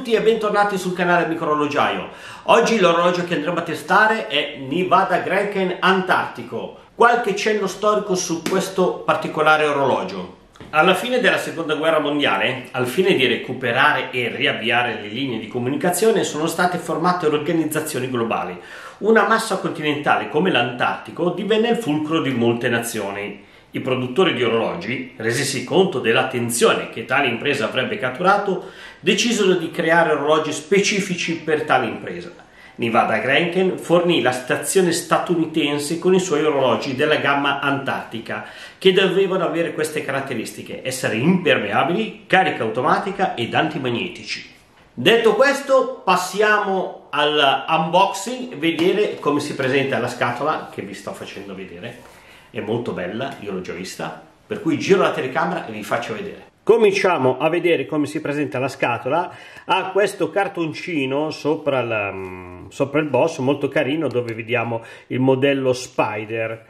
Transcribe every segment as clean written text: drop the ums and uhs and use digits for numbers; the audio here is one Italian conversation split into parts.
tutti e bentornati sul canale Microorologiaio. Oggi l'orologio che andremo a testare è Nivada Grenken Antartico. Qualche cenno storico su questo particolare orologio. Alla fine della seconda guerra mondiale, al fine di recuperare e riavviare le linee di comunicazione, sono state formate organizzazioni globali. Una massa continentale come l'Antartico divenne il fulcro di molte nazioni. I produttori di orologi, resisi conto dell'attenzione che tale impresa avrebbe catturato, decisero di creare orologi specifici per tale impresa. Nivada Grenken fornì la stazione statunitense con i suoi orologi della gamma antartica, che dovevano avere queste caratteristiche: essere impermeabili, carica automatica ed antimagnetici. Detto questo, passiamo all'unboxing, vedere come si presenta la scatola che vi sto facendo vedere. È molto bella, io l'ho già vista, per cui giro la telecamera e vi faccio vedere. Cominciamo a vedere come si presenta la scatola. Ha questo cartoncino sopra il boss, molto carino, dove vediamo il modello Spider.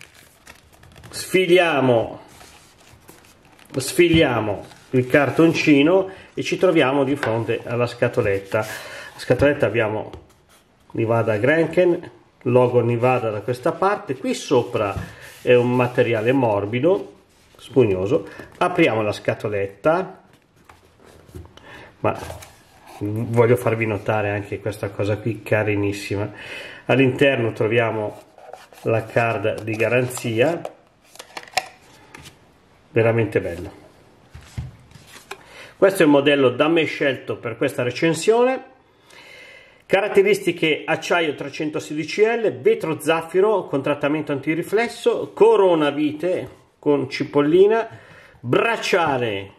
Sfiliamo il cartoncino e ci troviamo di fronte alla scatoletta. La scatoletta abbiamo Nivada Grenken, logo Nivada da questa parte. Qui sopra è un materiale morbido, spugnoso. Apriamo la scatoletta, ma voglio farvi notare anche questa cosa qui carinissima. All'interno troviamo la card di garanzia, veramente bello. Questo è il modello da me scelto per questa recensione. Caratteristiche: acciaio 316L, vetro zaffiro con trattamento antiriflesso, corona vite con cipollina, bracciale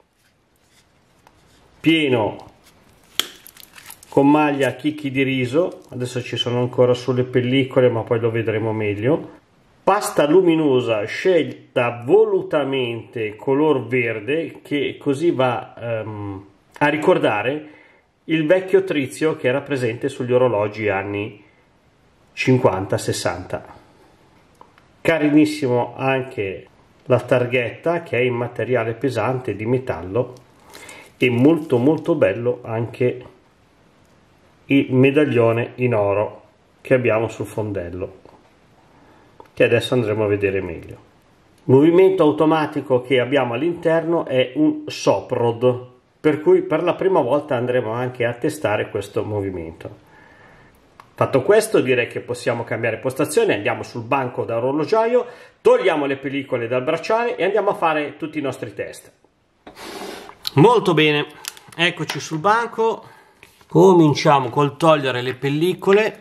pieno con maglia a chicchi di riso, adesso ci sono ancora sulle pellicole ma poi lo vedremo meglio, pasta luminosa scelta volutamente color verde, che così va a ricordare il vecchio trizio che era presente sugli orologi anni 50-60. Carinissimo anche la targhetta, che è in materiale pesante di metallo, e molto molto bello anche il medaglione in oro che abbiamo sul fondello, che adesso andremo a vedere meglio. Il movimento automatico che abbiamo all'interno è un Soprod, per cui per la prima volta andremo anche a testare questo movimento. Fatto questo, direi che possiamo cambiare postazione, andiamo sul banco da orologiaio, togliamo le pellicole dal bracciale e andiamo a fare tutti i nostri test. Molto bene, eccoci sul banco. Cominciamo col togliere le pellicole.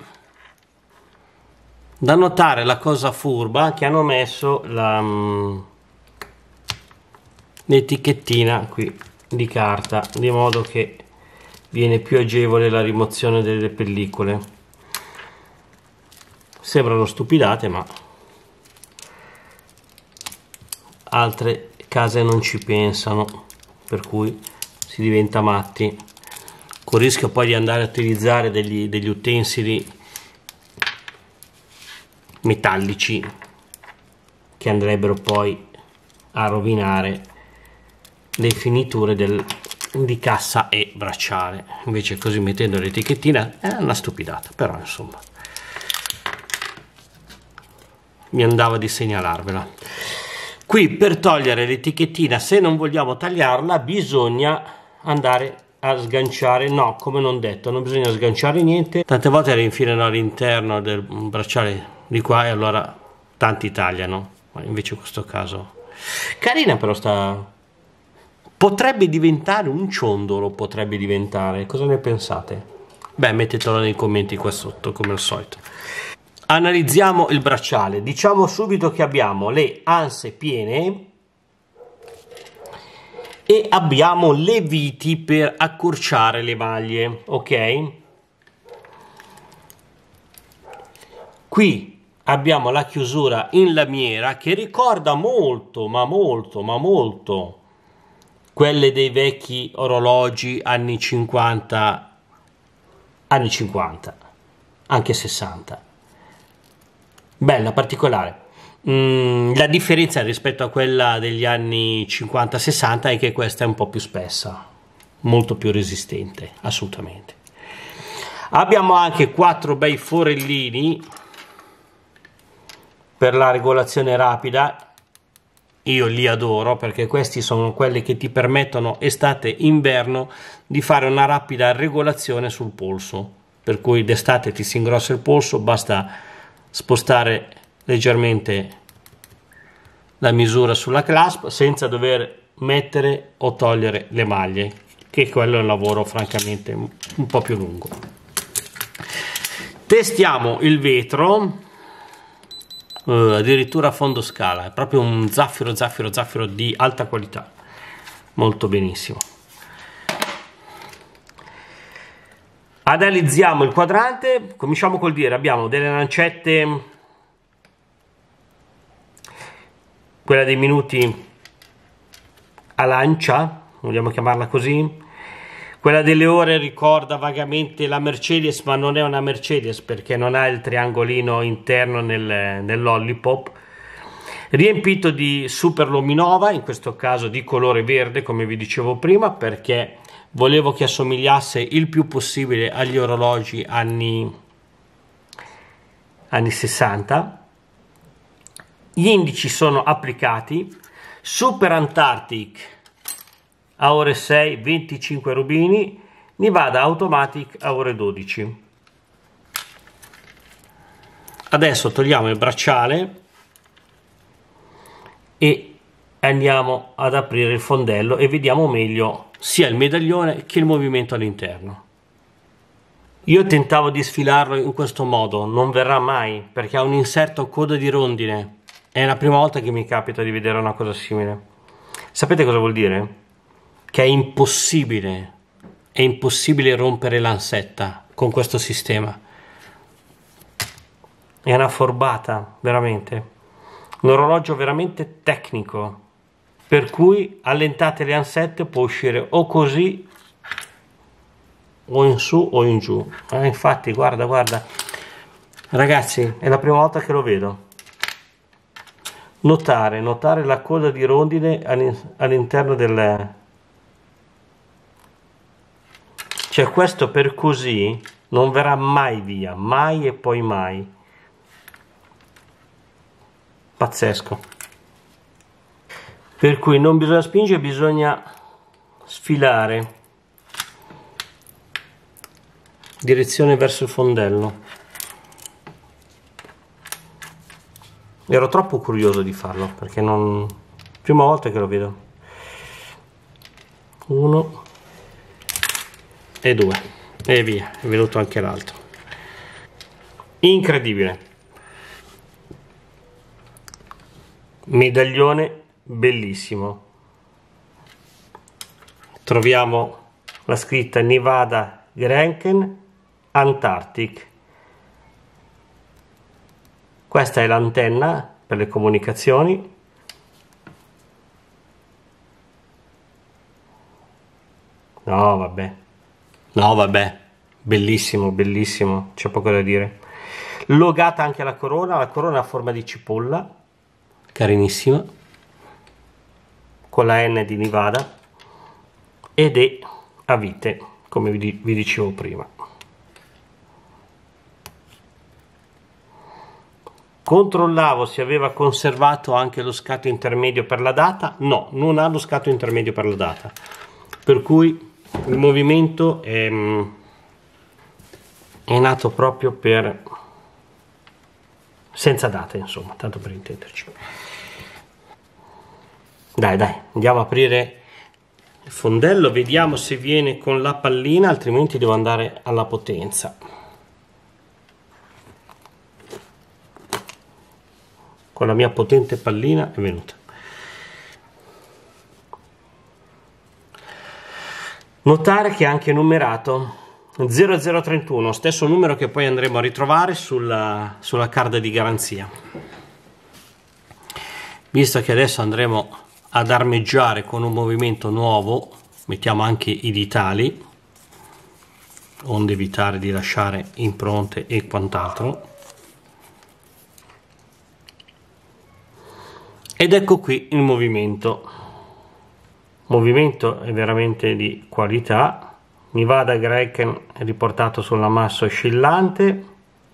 Da notare la cosa furba che hanno messo l'etichettina qui di carta, di modo che viene più agevole la rimozione delle pellicole. Sembrano stupidate, ma altre case non ci pensano, per cui si diventa matti, con il rischio poi di andare a utilizzare degli utensili metallici che andrebbero poi a rovinare le finiture di cassa e bracciale. Invece così, mettendo l'etichettina, è una stupidata, però insomma mi andava di segnalarvela. Qui, per togliere l'etichettina, se non vogliamo tagliarla, bisogna andare a sganciare. No, come non detto, non bisogna sganciare niente. Tante volte rinfilano all'interno del bracciale di qua e allora tanti tagliano, ma invece in questo caso carina. Però potrebbe diventare un ciondolo, potrebbe diventare. Cosa ne pensate? Beh, mettetelo nei commenti qua sotto, come al solito. Analizziamo il bracciale. Diciamo subito che abbiamo le anse piene e abbiamo le viti per accorciare le maglie, ok? Qui abbiamo la chiusura in lamiera che ricorda molto, ma molto quelle dei vecchi orologi anni 50, anche 60. Bella, particolare. La differenza rispetto a quella degli anni 50-60 è che questa è un po' più spessa, molto più resistente, assolutamente. Abbiamo anche 4 bei forellini per la regolazione rapida. Io li adoro perché questi sono quelli che ti permettono estate-inverno di fare una rapida regolazione sul polso, per cui d'estate ti si ingrossa il polso, basta spostare leggermente la misura sulla clasp senza dover mettere o togliere le maglie, che quello è un lavoro francamente un po' più lungo. Testiamo il vetro, addirittura a fondo scala, è proprio un zaffiro di alta qualità, molto benissimo. Analizziamo il quadrante, cominciamo col dire, abbiamo delle lancette, quella dei minuti a lancia, vogliamo chiamarla così. Quella delle ore ricorda vagamente la Mercedes, ma non è una Mercedes perché non ha il triangolino interno nel lollipop. Riempito di super luminova, in questo caso di colore verde, come vi dicevo prima, perché volevo che assomigliasse il più possibile agli orologi anni 60. Gli indici sono applicati. Super Antarctic a ore 6, 25 rubini, Nevada Automatic a ore 12. Adesso togliamo il bracciale e andiamo ad aprire il fondello e vediamo meglio sia il medaglione che il movimento all'interno. Io tentavo di sfilarlo in questo modo, non verrà mai perché ha un inserto coda di rondine. È la prima volta che mi capita di vedere una cosa simile. Sapete cosa vuol dire? Che è impossibile rompere l'ansetta con questo sistema. È una forbata, veramente. Un orologio veramente tecnico, per cui allentate le ansette può uscire o così, o in su o in giù. Infatti, guarda. Ragazzi, è la prima volta che lo vedo. Notare la coda di rondine all'interno del... Cioè questo per così non verrà mai via, mai e poi mai. Pazzesco. Per cui non bisogna spingere, bisogna sfilare. Direzione verso il fondello. Ero troppo curioso di farlo perché non... Prima volta che lo vedo. 1 e 2 e via, è venuto anche l'altro. Incredibile. Medaglione bellissimo. Troviamo la scritta Nevada Grenken Antarctic. Questa è l'antenna per le comunicazioni. No, vabbè, bellissimo, c'è poco da dire. Logata anche la corona a forma di cipolla, carinissima, con la N di Nevada, ed è a vite, come vi dicevo prima. Controllavo se aveva conservato anche lo scatto intermedio per la data. No, non ha lo scatto intermedio per la data, per cui il movimento è nato proprio per senza date, insomma, tanto per intenderci. Dai, andiamo a aprire il fondello, vediamo se viene con la pallina, altrimenti devo andare alla potenza. Con la mia potente pallina è venuta. Notare che è anche numerato 0031, stesso numero che poi andremo a ritrovare sulla card di garanzia. Visto che adesso andremo ad armeggiare con un movimento nuovo, mettiamo anche i ditali, onde evitare di lasciare impronte e quant'altro. Ed ecco qui il movimento movimento è veramente di qualità. Nevada Grenken è riportato sulla massa oscillante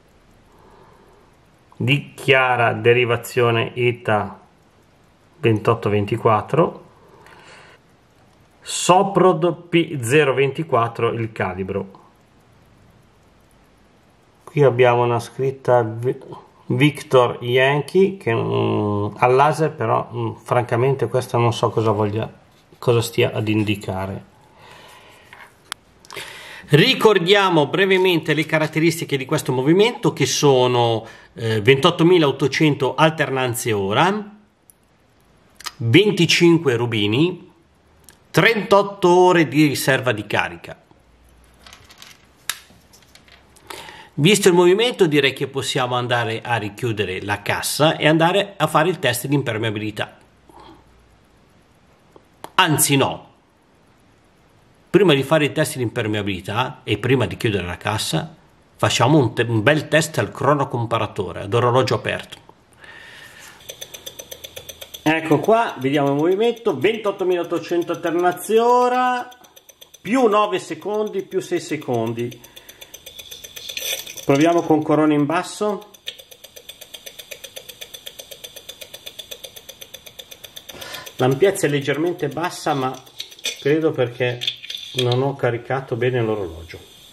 di chiara derivazione ETA 2824, Soprod P024 il calibro. Qui abbiamo una scritta Victor Yankee che al laser, però francamente questa non so cosa stia ad indicare. Ricordiamo brevemente le caratteristiche di questo movimento, che sono 28.800 alternanze ora, 25 rubini, 38 ore di riserva di carica. Visto il movimento, direi che possiamo andare a richiudere la cassa e andare a fare il test di impermeabilità. Anzi no, prima di fare i test di impermeabilità e prima di chiudere la cassa facciamo un bel test al cronocomparatore ad orologio aperto. Ecco qua, vediamo il movimento, 28.800 alternanze ora, più 9 secondi, più 6 secondi. Proviamo con corona in basso. L'ampiezza è leggermente bassa, ma credo perché non ho caricato bene l'orologio.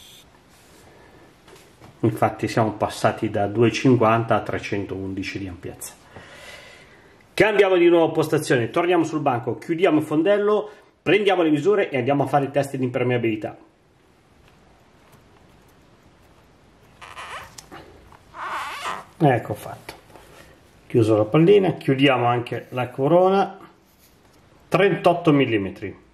Infatti siamo passati da 250 a 311 di ampiezza. Cambiamo di nuovo postazione, torniamo sul banco, chiudiamo il fondello, prendiamo le misure e andiamo a fare i test di impermeabilità. Ecco fatto, chiuso la pallina, chiudiamo anche la corona. 38 mm,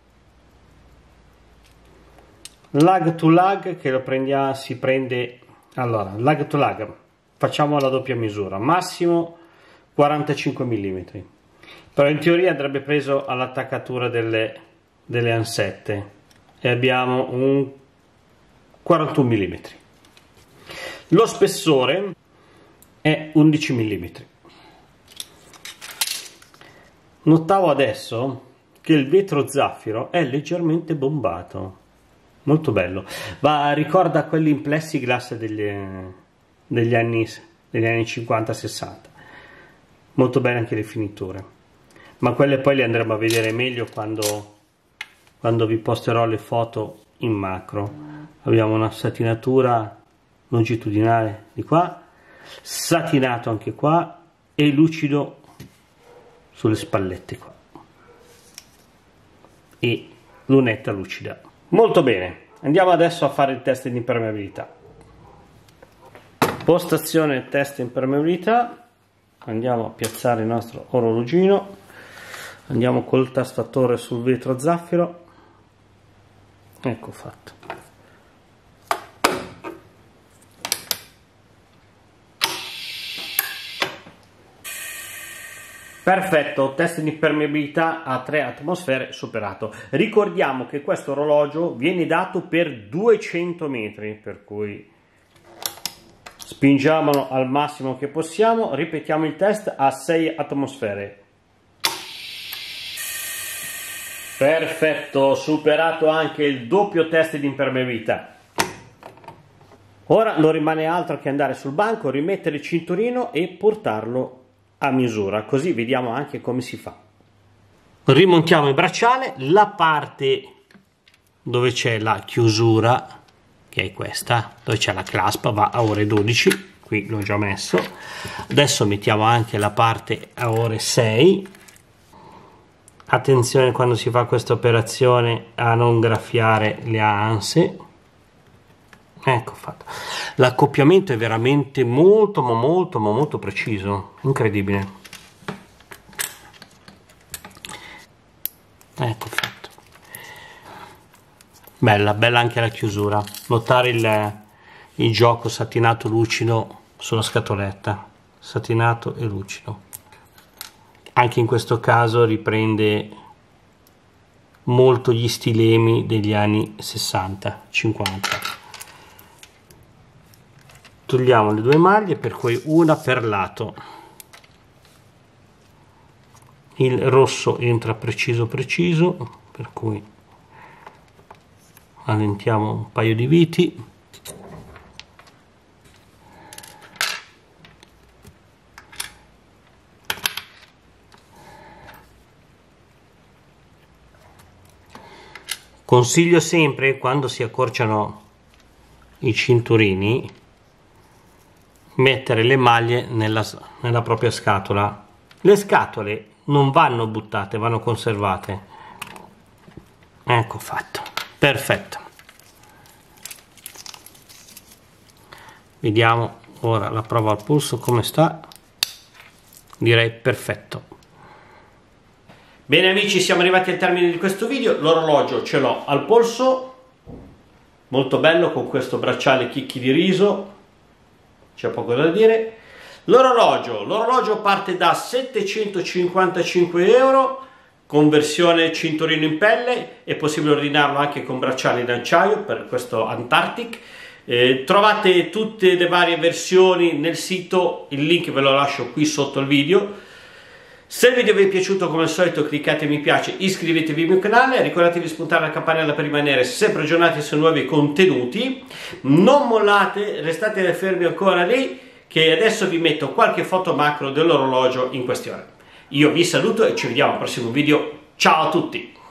lag to lag che lo prendiamo, si prende, allora lag to lag facciamo la doppia misura, massimo 45 mm, però in teoria andrebbe preso all'attaccatura delle ansette e abbiamo un 41 mm. Lo spessore è 11 mm. Notavo adesso che il vetro zaffiro è leggermente bombato, molto bello, ricorda quelli in plexiglass degli anni 50-60, molto bene anche le finiture, ma quelle poi le andremo a vedere meglio quando vi posterò le foto in macro. Abbiamo una satinatura longitudinale di qua, satinato anche qua e lucido sulle spallette qua e lunetta lucida. Molto bene, andiamo adesso a fare il test di impermeabilità. Postazione test di impermeabilità, andiamo a piazzare il nostro orologino, andiamo col tastatore sul vetro zaffiro. Ecco fatto. Perfetto, test di impermeabilità a 3 atmosfere superato. Ricordiamo che questo orologio viene dato per 200 metri, per cui spingiamolo al massimo che possiamo. Ripetiamo il test a 6 atmosfere. Perfetto, superato anche il doppio test di impermeabilità. Ora non rimane altro che andare sul banco, rimettere il cinturino e portarlo a misura, così vediamo anche come si fa. Rimontiamo il bracciale, la parte dove c'è la chiusura, che è questa, dove c'è la clasp, va a ore 12, qui l'ho già messo. Adesso mettiamo anche la parte a ore 6. Attenzione quando si fa questa operazione a non graffiare le anse. Ecco fatto. L'accoppiamento è veramente molto preciso, incredibile. Ecco fatto. Bella anche la chiusura. Notare il gioco satinato lucido sulla scatoletta, satinato e lucido. Anche in questo caso riprende molto gli stilemi degli anni 60-50. Togliamo le due maglie, per cui una per lato. Il rosso entra preciso, per cui allentiamo un paio di viti. Consiglio sempre, quando si accorciano i cinturini, mettere le maglie nella propria scatola. Le scatole non vanno buttate, vanno conservate. Ecco fatto, perfetto. Vediamo ora la prova al polso come sta. Direi perfetto. Bene amici, siamo arrivati al termine di questo video. L'orologio ce l'ho al polso, molto bello, con questo bracciale chicchi di riso, c'è poco da dire. L'orologio parte da 755 euro, conversione cinturino in pelle, è possibile ordinarlo anche con bracciali in acciaio per questo Antarctic. Trovate tutte le varie versioni nel sito, il link ve lo lascio qui sotto il video. Se il video vi è piaciuto, come al solito cliccate mi piace, iscrivetevi al mio canale, ricordatevi di spuntare la campanella per rimanere sempre aggiornati su nuovi contenuti. Non mollate, restate fermi ancora lì, che adesso vi metto qualche foto macro dell'orologio in questione. Io vi saluto e ci vediamo al prossimo video. Ciao a tutti!